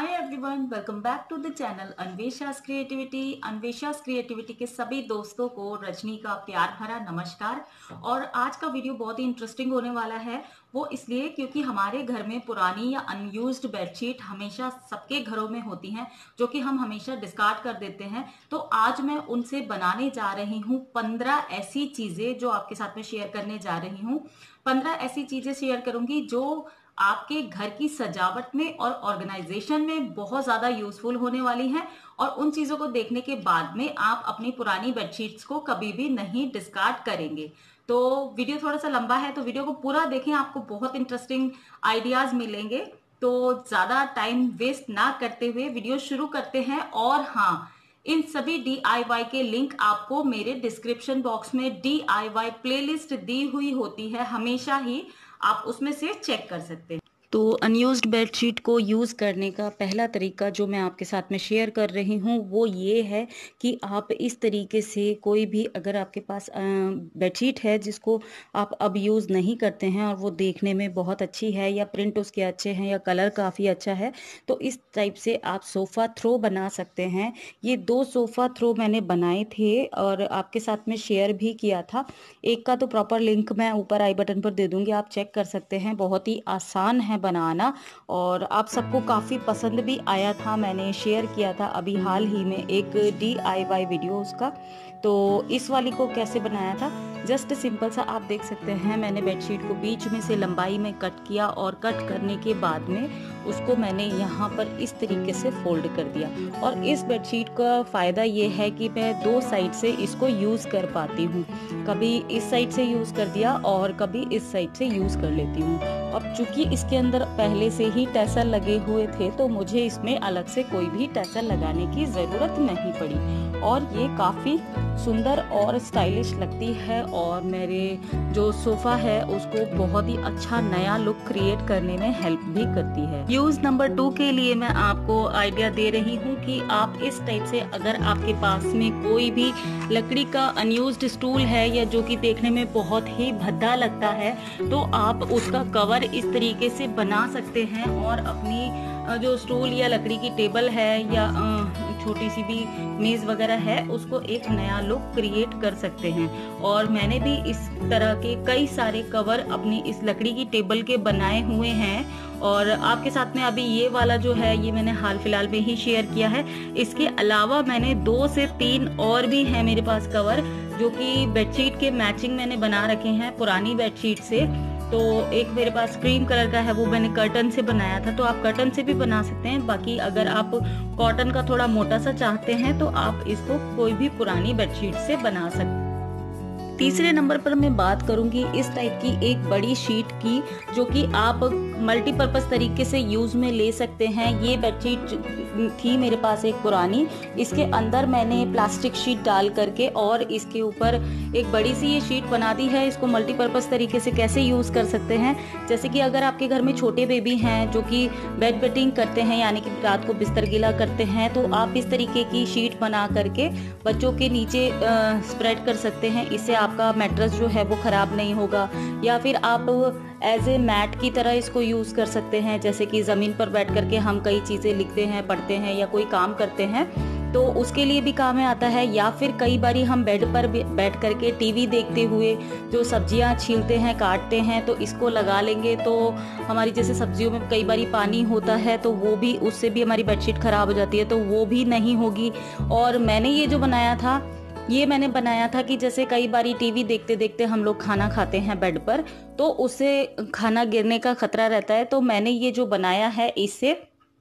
Hi everyone, welcome back to the channel Anveshas creativity. Anveshas creativity के सभी दोस्तों को रजनी का प्यार भरा नमस्कार। और आज का वीडियो बहुत ही इंटरेस्टिंग होने वाला है। वो इसलिए क्योंकि हमारे घर में पुरानी या अनयूज्ड बेडशीट हमेशा सबके घरों में होती हैं, जो कि हम हमेशा डिस्कार्ड कर देते हैं। तो आज मैं उनसे बनाने जा रही हूँ 15 ऐसी चीजें जो आपके साथ में शेयर करने जा रही हूँ। 15 ऐसी चीजें शेयर करूंगी जो आपके घर की सजावट में और ऑर्गेनाइजेशन में बहुत ज्यादा यूजफुल होने वाली हैं। और उन चीजों को देखने के बाद में आप अपनी पुरानी बेडशीट्स को कभी भी नहीं डिस्कार्ड करेंगे। तो वीडियो थोड़ा सा लंबा है, तो वीडियो को पूरा देखें, आपको बहुत इंटरेस्टिंग आइडियाज मिलेंगे। तो ज्यादा टाइम वेस्ट ना करते हुए वीडियो शुरू करते हैं। और हाँ, इन सभी DIY के लिंक आपको मेरे डिस्क्रिप्शन बॉक्स में DIY प्लेलिस्ट दी हुई होती है हमेशा ही, आप उसमें से चेक कर सकते हैं। तो अनयूज्ड बेडशीट को यूज़ करने का पहला तरीका जो मैं आपके साथ में शेयर कर रही हूँ वो ये है कि आप इस तरीके से कोई भी, अगर आपके पास बेडशीट है जिसको आप अब यूज़ नहीं करते हैं और वो देखने में बहुत अच्छी है या प्रिंट उसके अच्छे हैं या कलर काफ़ी अच्छा है, तो इस टाइप से आप सोफ़ा थ्रो बना सकते हैं। ये 2 सोफ़ा थ्रो मैंने बनाए थे और आपके साथ में शेयर भी किया था। एक का तो प्रॉपर लिंक मैं ऊपर आई बटन पर दे दूंगी, आप चेक कर सकते हैं। बहुत ही आसान है बनाना और आप सबको काफ़ी पसंद भी आया था। मैंने शेयर किया था अभी हाल ही में एक DIY वीडियो उसका। तो इस वाली को कैसे बनाया था, जस्ट सिंपल सा आप देख सकते हैं। मैंने बेडशीट को बीच में से लंबाई में कट किया और कट करने के बाद में उसको मैंने यहाँ पर इस तरीके से फोल्ड कर दिया। और इस बेडशीट का फ़ायदा ये है कि मैं 2 साइड से इसको यूज़ कर पाती हूँ। कभी इस साइड से यूज़ कर दिया और कभी इस साइड से यूज़ कर लेती हूँ। अब चूंकि इसके अंदर पहले से ही टैसल लगे हुए थे तो मुझे इसमें अलग से कोई भी टैसल लगाने की ज़रूरत नहीं पड़ी। और ये काफ़ी सुंदर और स्टाइलिश लगती है और मेरे जो सोफ़ा है उसको बहुत ही अच्छा नया लुक क्रिएट करने में हेल्प भी करती है। यूज़ नंबर 2 के लिए मैं आपको आइडिया दे रही हूँ कि आप इस टाइप से, अगर आपके पास में कोई भी लकड़ी का अनयूज्ड स्टूल है या जो कि देखने में बहुत ही भद्दा लगता है, तो आप उसका कवर इस तरीके से बना सकते हैं और अपनी जो स्टूल या लकड़ी की टेबल है या छोटी सी भी मेज़ वगैरह है उसको एक नया लुक क्रिएट कर सकते हैं। और मैंने भी इस तरह के कई सारे कवर अपनी इस लकड़ी की टेबल के बनाए हुए हैं। और आपके साथ में अभी ये वाला जो है ये मैंने हाल फिलहाल में ही शेयर किया है। इसके अलावा मैंने 2 से 3 और भी हैं मेरे पास कवर, जो कि बेडशीट के मैचिंग मैंने बना रखे हैं पुरानी बेडशीट से। तो एक मेरे पास क्रीम कलर का है, वो मैंने कर्टन से बनाया था, तो आप कर्टन से भी बना सकते हैं। बाकी अगर आप कॉटन का थोड़ा मोटा सा चाहते हैं तो आप इसको कोई भी पुरानी बेडशीट से बना सकते हैं। तीसरे नंबर पर मैं बात करूंगी इस टाइप की एक बड़ी शीट की, जो कि आप मल्टीपर्पज तरीके से यूज में ले सकते हैं। ये बेडशीट थी मेरे पास एक पुरानी, इसके अंदर मैंने प्लास्टिक शीट डाल करके और इसके ऊपर एक बड़ी सी ये शीट बना दी है। इसको मल्टीपर्पज तरीके से कैसे यूज कर सकते हैं, जैसे कि अगर आपके घर में छोटे बेबी हैं जो कि बेड वेटिंग करते हैं, यानी कि रात को बिस्तर गीला करते हैं, तो आप इस तरीके की शीट बना करके बच्चों के नीचे स्प्रेड कर सकते हैं। इससे आपका मैट्रेस जो है वो खराब नहीं होगा। या फिर आप एज ए मैट की तरह इसको यूज़ कर सकते हैं, जैसे कि ज़मीन पर बैठ करके हम कई चीज़ें लिखते हैं, पढ़ते हैं या कोई काम करते हैं, तो उसके लिए भी काम में आता है। या फिर कई बारी हम बेड पर बैठ करके टीवी देखते हुए जो सब्जियां छीलते हैं, काटते हैं, तो इसको लगा लेंगे तो हमारी, जैसे सब्जियों में कई बारी पानी होता है तो वो भी, उससे भी हमारी बेडशीट खराब हो जाती है, तो वो भी नहीं होगी। और मैंने ये जो बनाया था, ये मैंने बनाया था कि जैसे कई बारी टीवी देखते देखते हम लोग खाना खाते हैं बेड पर, तो उससे खाना गिरने का खतरा रहता है। तो मैंने ये जो बनाया है, इससे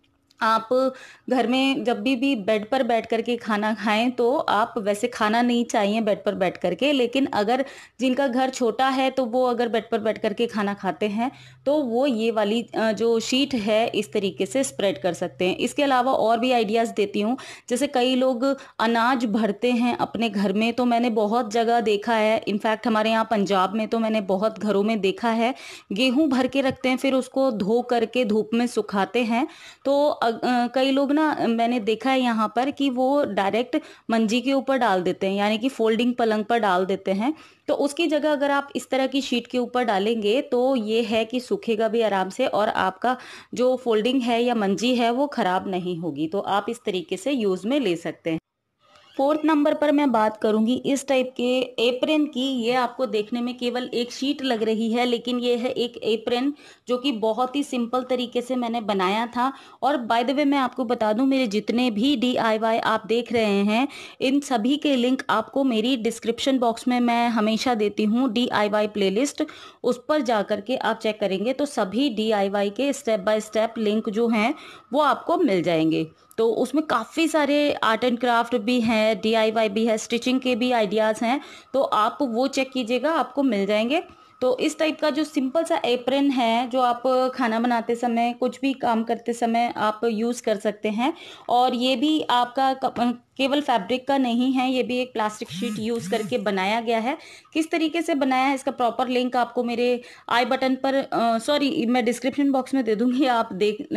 आप घर में जब भी बेड पर बैठ करके खाना खाएं, तो आप, वैसे खाना नहीं चाहिए बेड पर बैठ करके, लेकिन अगर जिनका घर छोटा है तो वो अगर बेड पर बैठ करके खाना खाते हैं तो वो ये वाली जो शीट है इस तरीके से स्प्रेड कर सकते हैं। इसके अलावा और भी आइडियाज़ देती हूँ, जैसे कई लोग अनाज भरते हैं अपने घर में, तो मैंने बहुत जगह देखा है, इनफैक्ट हमारे यहाँ पंजाब में तो मैंने बहुत घरों में देखा है, गेहूँ भर के रखते हैं, फिर उसको धो करके धूप में सुखाते हैं। तो कई लोग ना मैंने देखा है यहाँ पर कि वो डायरेक्ट मंजी के ऊपर डाल देते हैं, यानी कि फोल्डिंग पलंग पर डाल देते हैं। तो उसकी जगह अगर आप इस तरह की शीट के ऊपर डालेंगे तो ये है कि सूखेगा भी आराम से और आपका जो फोल्डिंग है या मंजी है वो खराब नहीं होगी। तो आप इस तरीके से यूज में ले सकते हैं। फोर्थ नंबर पर मैं बात करूंगी इस टाइप के एप्रन की। ये आपको देखने में केवल एक शीट लग रही है, लेकिन ये है एक एप्रन जो कि बहुत ही सिंपल तरीके से मैंने बनाया था। और बाय द वे मैं आपको बता दूं, मेरे जितने भी DIY आप देख रहे हैं इन सभी के लिंक आपको मेरी डिस्क्रिप्शन बॉक्स में मैं हमेशा देती हूँ, DIY प्लेलिस्ट। उस पर जा करके आप चेक करेंगे तो सभी DIY के स्टेप बाय स्टेप लिंक जो हैं वो आपको मिल जाएंगे। तो उसमें काफ़ी सारे आर्ट एंड क्राफ्ट भी हैं, DIY भी है, स्टिचिंग के भी आइडियाज़ हैं। तो आप वो चेक कीजिएगा, आपको मिल जाएंगे। तो इस टाइप का जो सिंपल सा एप्रन है जो आप खाना बनाते समय, कुछ भी काम करते समय आप यूज़ कर सकते हैं। और ये भी आपका केवल फैब्रिक का नहीं है, ये भी एक प्लास्टिक शीट यूज़ करके बनाया गया है। किस तरीके से बनाया है इसका प्रॉपर लिंक आपको मेरे आई बटन पर सॉरी मैं डिस्क्रिप्शन बॉक्स में दे दूंगी, आप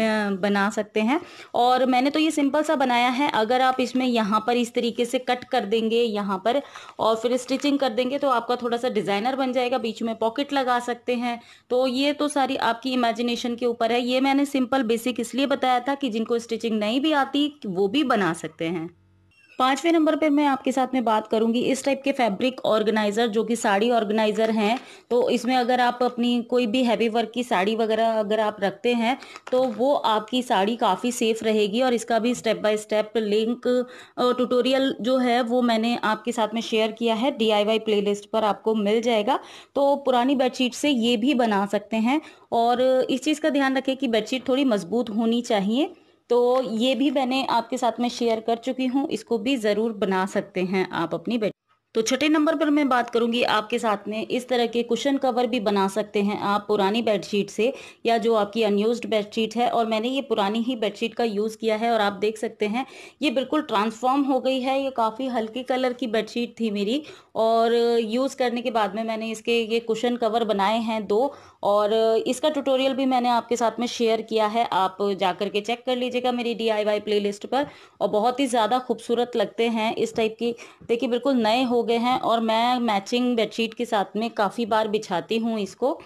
बना सकते हैं। और मैंने तो ये सिंपल सा बनाया है। अगर आप इसमें यहाँ पर इस तरीके से कट कर देंगे यहाँ पर और फिर स्टिचिंग कर देंगे तो आपका थोड़ा सा डिजाइनर बन जाएगा, बीच में पॉकेट लगा सकते हैं। तो ये तो सारी आपकी इमेजिनेशन के ऊपर है। ये मैंने सिंपल बेसिक इसलिए बताया था कि जिनको स्टिचिंग नहीं भी आती वो भी बना सकते हैं। पांचवें नंबर पे मैं आपके साथ में बात करूंगी इस टाइप के फैब्रिक ऑर्गेनाइजर जो कि साड़ी ऑर्गेनाइजर हैं। तो इसमें अगर आप अपनी कोई भी हैवी वर्क की साड़ी वगैरह अगर आप रखते हैं तो वो आपकी साड़ी काफ़ी सेफ रहेगी। और इसका भी step by step link tutorial जो है वो मैंने आपके साथ में शेयर किया है, DIY प्लेलिस्ट पर आपको मिल जाएगा। तो पुरानी बेडशीट से ये भी बना सकते हैं। और इस चीज़ का ध्यान रखें कि बेडशीट थोड़ी मजबूत होनी चाहिए। तो ये भी मैंने आपके साथ में शेयर कर चुकी हूँ, इसको भी ज़रूर बना सकते हैं आप अपनी बेड। तो छठे नंबर पर मैं बात करूंगी आपके साथ में इस तरह के कुशन कवर भी बना सकते हैं आप पुरानी बेडशीट से, या जो आपकी अनयूज्ड बेडशीट है। और मैंने ये पुरानी ही बेडशीट का यूज़ किया है और आप देख सकते हैं ये बिल्कुल ट्रांसफॉर्म हो गई है। ये काफ़ी हल्के कलर की बेडशीट थी मेरी, और यूज़ करने के बाद में मैंने इसके ये कुशन कवर बनाए हैं 2। और इसका ट्यूटोरियल भी मैंने आपके साथ में शेयर किया है, आप जाकर के चेक कर लीजिएगा मेरी DIY प्लेलिस्ट पर। और बहुत ही ज़्यादा खूबसूरत लगते हैं इस टाइप की। देखिए बिल्कुल नए हो गए हैं और मैं मैचिंग बेडशीट के साथ में काफ़ी बार बिछाती हूँ इसको।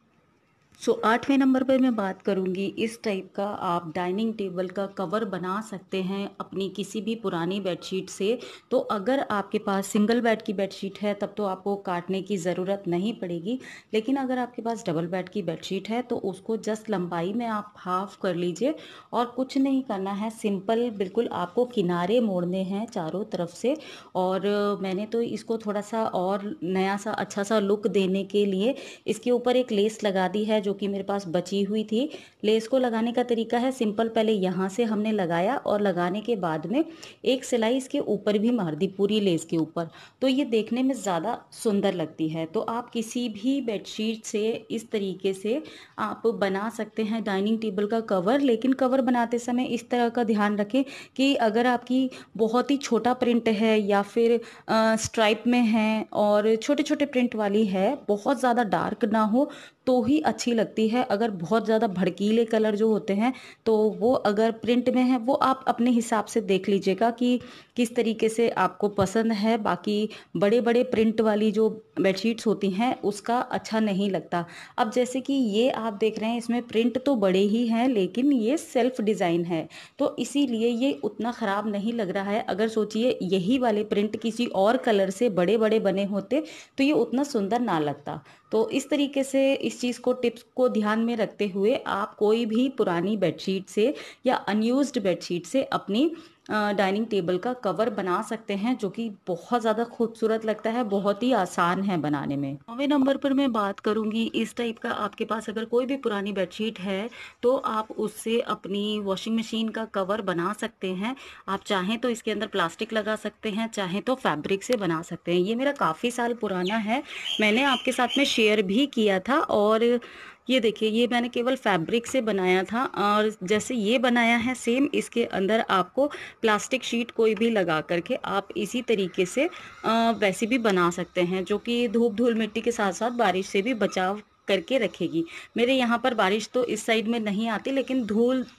आठवें नंबर पर मैं बात करूंगी इस टाइप का आप डाइनिंग टेबल का कवर बना सकते हैं अपनी किसी भी पुरानी बेडशीट से। तो अगर आपके पास सिंगल बेड की बेडशीट है तब तो आपको काटने की ज़रूरत नहीं पड़ेगी। लेकिन अगर आपके पास डबल बेड की बेडशीट है तो उसको जस्ट लंबाई में आप हाफ कर लीजिए। और कुछ नहीं करना है, सिंपल बिल्कुल आपको किनारे मोड़ने हैं चारों तरफ से। और मैंने तो इसको थोड़ा सा और नया सा अच्छा सा लुक देने के लिए इसके ऊपर एक लेस लगा दी है जो कि मेरे पास बची हुई थी। लेस को लगाने का तरीका है सिंपल, पहले यहाँ से हमने लगाया और लगाने के बाद में एक सिलाई इसके ऊपर भी मार दी पूरी लेस के ऊपर। तो ये देखने में ज़्यादा सुंदर लगती है। तो आप किसी भी बेडशीट से इस तरीके से आप बना सकते हैं डाइनिंग टेबल का कवर। लेकिन कवर बनाते समय इस तरह का ध्यान रखें कि अगर आपकी बहुत ही छोटा प्रिंट है या फिर स्ट्राइप में है और छोटे छोटे प्रिंट वाली है, बहुत ज़्यादा डार्क ना हो तो ही अच्छी लगती है। अगर बहुत ज़्यादा भड़कीले कलर जो होते हैं तो वो अगर प्रिंट में है वो आप अपने हिसाब से देख लीजिएगा कि किस तरीके से आपको पसंद है। बाकी बड़े बड़े प्रिंट वाली जो बेडशीट्स होती हैं उसका अच्छा नहीं लगता। अब जैसे कि ये आप देख रहे हैं इसमें प्रिंट तो बड़े ही हैं लेकिन ये सेल्फ डिज़ाइन है, तो इसीलिए ये उतना ख़राब नहीं लग रहा है। अगर सोचिए यही वाले प्रिंट किसी और कलर से बड़े बड़े बने होते तो ये उतना सुंदर ना लगता। तो इस तरीके से इस चीज़ को टिप्स को ध्यान में रखते हुए आप कोई भी पुरानी बेडशीट से या अनयूज्ड बेडशीट से अपनी डाइनिंग टेबल का कवर बना सकते हैं जो कि बहुत ज़्यादा खूबसूरत लगता है, बहुत ही आसान है बनाने में। 9वें नंबर पर मैं बात करूंगी इस टाइप का, आपके पास अगर कोई भी पुरानी बेडशीट है तो आप उससे अपनी वॉशिंग मशीन का कवर बना सकते हैं। आप चाहें तो इसके अंदर प्लास्टिक लगा सकते हैं, चाहें तो फैब्रिक से बना सकते हैं। ये मेरा काफ़ी साल पुराना है, मैंने आपके साथ में शेयर भी किया था। और ये देखिए ये मैंने केवल फैब्रिक से बनाया था और जैसे ये बनाया है सेम इसके अंदर आपको प्लास्टिक शीट कोई भी लगा करके आप इसी तरीके से वैसे भी बना सकते हैं जो कि धूप धूल मिट्टी के साथ साथ बारिश से भी बचाव करके रखेगी। मेरे यहाँ पर बारिश तो इस साइड में नहीं आती लेकिन धूल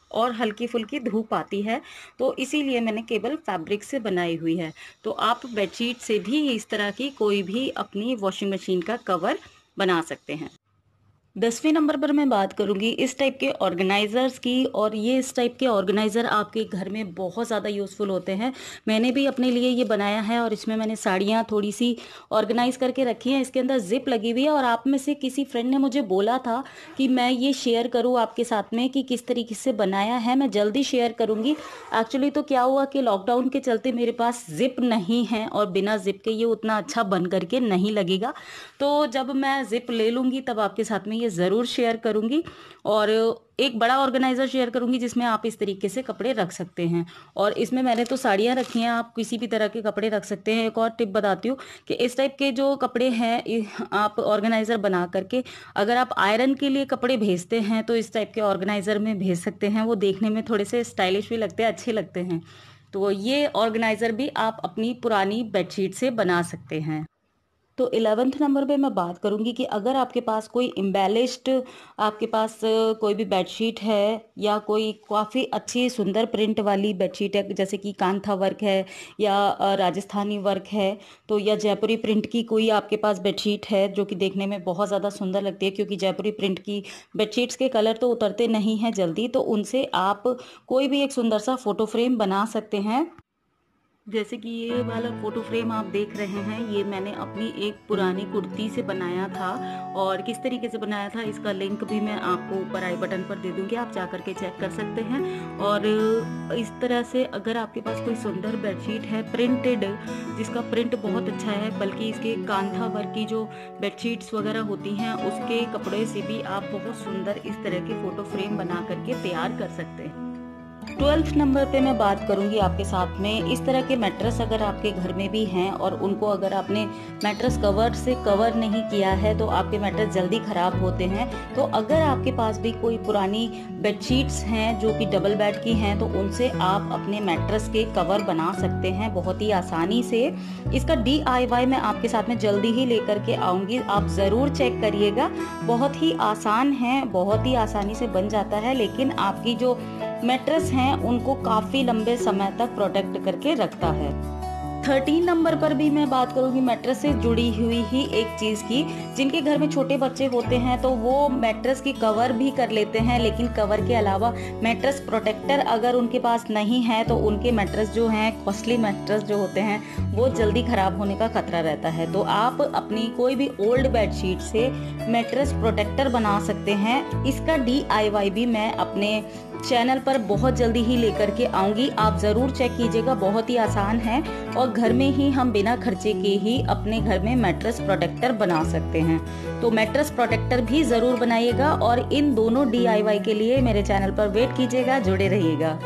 और हल्की फुल्की धूप आती है, तो इसीलिए मैंने केवल फैब्रिक से बनाई हुई है। तो आप बेडशीट से भी इस तरह की कोई भी अपनी वॉशिंग मशीन का कवर बना सकते हैं। 10वें नंबर पर मैं बात करूंगी इस टाइप के ऑर्गेनाइज़र्स की, और ये इस टाइप के ऑर्गेनाइज़र आपके घर में बहुत ज़्यादा यूज़फुल होते हैं। मैंने भी अपने लिए ये बनाया है और इसमें मैंने साड़ियाँ थोड़ी सी ऑर्गेनाइज करके रखी हैं। इसके अंदर जिप लगी हुई है और आप में से किसी फ्रेंड ने मुझे बोला था कि मैं ये शेयर करूँ आपके साथ में कि किस तरीके से बनाया है। मैं जल्दी शेयर करूँगी। एक्चुअली तो क्या हुआ कि लॉकडाउन के चलते मेरे पास जिप नहीं है और बिना जिप के ये उतना अच्छा बन करके नहीं लगेगा। तो जब मैं जिप ले लूँगी तब आपके साथ में ये ज़रूर शेयर करूँगी, और एक बड़ा ऑर्गेनाइज़र शेयर करूँगी जिसमें आप इस तरीके से कपड़े रख सकते हैं। और इसमें मैंने तो साड़ियाँ रखी हैं, आप किसी भी तरह के कपड़े रख सकते हैं। एक और टिप बताती हूँ कि इस टाइप के जो कपड़े हैं आप ऑर्गेनाइज़र बना करके अगर आप आयरन के लिए कपड़े भेजते हैं तो इस टाइप के ऑर्गेनाइज़र में भेज सकते हैं। वो देखने में थोड़े से स्टाइलिश भी लगते हैं, अच्छे लगते हैं। तो ये ऑर्गेनाइज़र भी आप अपनी पुरानी बेडशीट से बना सकते हैं। तो 11वें नंबर पे मैं बात करूंगी कि अगर आपके पास कोई एम्बेलिश्ड, आपके पास कोई भी बेडशीट है या कोई काफ़ी अच्छी सुंदर प्रिंट वाली बेडशीट है, जैसे कि कांथा वर्क है या राजस्थानी वर्क है, तो या जयपुरी प्रिंट की कोई आपके पास बेडशीट है जो कि देखने में बहुत ज़्यादा सुंदर लगती है, क्योंकि जयपुरी प्रिंट की बेडशीट्स के कलर तो उतरते नहीं हैं जल्दी, तो उनसे आप कोई भी एक सुंदर सा फोटो फ्रेम बना सकते हैं। जैसे कि ये वाला फोटो फ्रेम आप देख रहे हैं, ये मैंने अपनी एक पुरानी कुर्ती से बनाया था, और किस तरीके से बनाया था इसका लिंक भी मैं आपको ऊपर आई बटन पर दे दूंगी, आप जा करके चेक कर सकते हैं। और इस तरह से अगर आपके पास कोई सुंदर बेडशीट है प्रिंटेड, जिसका प्रिंट बहुत अच्छा है, बल्कि इसके कांथा वर्क की जो बेडशीट्स वगैरह होती हैं उसके कपड़े से भी आप बहुत सुंदर इस तरह के फोटो फ्रेम बना करके तैयार कर सकते हैं। 12वें नंबर पे मैं बात करूंगी आपके साथ में इस तरह के मैट्रेस अगर आपके घर में भी हैं और उनको अगर आपने मैट्रेस कवर से कवर नहीं किया है तो आपके मैट्रेस जल्दी खराब होते हैं। तो अगर आपके पास भी कोई पुरानी बेडशीट्स हैं जो कि डबल बेड की हैं तो उनसे आप अपने मैट्रेस के कवर बना सकते हैं बहुत ही आसानी से। इसका DIY मैं आपके साथ में जल्दी ही लेकर के आऊंगी, आप ज़रूर चेक करिएगा। बहुत ही आसान है, बहुत ही आसानी से बन जाता है, लेकिन आपकी जो मैट्रेस हैं उनको काफ़ी लंबे समय तक प्रोटेक्ट करके रखता है। 13 नंबर पर भी मैं बात करूंगी मैट्रेस से जुड़ी हुई ही एक चीज़ की। जिनके घर में छोटे बच्चे होते हैं तो वो मैट्रेस की कवर भी कर लेते हैं, लेकिन कवर के अलावा मैट्रेस प्रोटेक्टर अगर उनके पास नहीं है तो उनके मैट्रेस जो हैं, कॉस्टली मैट्रेस जो होते हैं, वो जल्दी खराब होने का खतरा रहता है। तो आप अपनी कोई भी ओल्ड बेडशीट से मैट्रेस प्रोटेक्टर बना सकते हैं। इसका DIY भी मैं अपने चैनल पर बहुत जल्दी ही लेकर के आऊंगी, आप ज़रूर चेक कीजिएगा। बहुत ही आसान है और घर में ही हम बिना खर्चे के ही अपने घर में मैट्रेस प्रोटेक्टर बना सकते हैं। तो मैट्रेस प्रोटेक्टर भी ज़रूर बनाइएगा और इन दोनों DIY के लिए मेरे चैनल पर वेट कीजिएगा, जुड़े रहिएगा।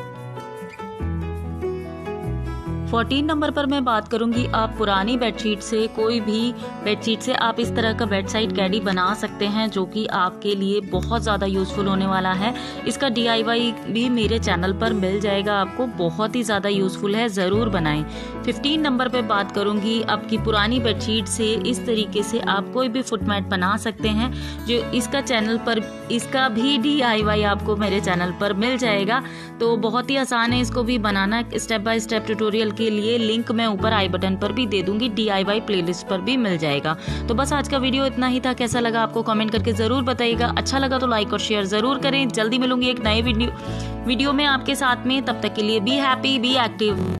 14 नंबर पर मैं बात करूंगी आप पुरानी बेडशीट से, कोई भी बेडशीट से आप इस तरह का बेड साइड कैडी बना सकते हैं जो कि आपके लिए बहुत ज़्यादा यूज़फुल होने वाला है। इसका DIY भी मेरे चैनल पर मिल जाएगा आपको, बहुत ही ज़्यादा यूज़फुल है, ज़रूर बनाएं। 15 नंबर पर बात करूंगी आपकी पुरानी बेडशीट से इस तरीके से आप कोई भी फुटमैट बना सकते हैं, जो इसका चैनल पर इसका भी DIY आपको मेरे चैनल पर मिल जाएगा। तो बहुत ही आसान है इसको भी बनाना, स्टेप बाय स्टेप ट्यूटोरियल के लिए लिंक मैं ऊपर आई बटन पर भी दे दूंगी, DIY प्लेलिस्ट पर भी मिल जाएगा। तो बस आज का वीडियो इतना ही था, कैसा लगा आपको कमेंट करके जरूर बताइएगा। अच्छा लगा तो लाइक और शेयर जरूर करें। जल्दी मिलूंगी एक नए वीडियो में आपके साथ में, तब तक के लिए बी हैप्पी, बी एक्टिव।